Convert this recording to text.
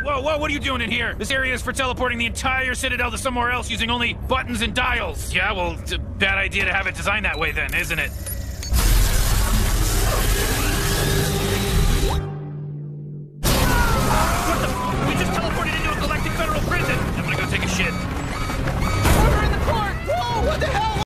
Whoa, whoa, what are you doing in here? This area is for teleporting the entire Citadel to somewhere else using only buttons and dials. Yeah, well, it's a bad idea to have it designed that way then, isn't it?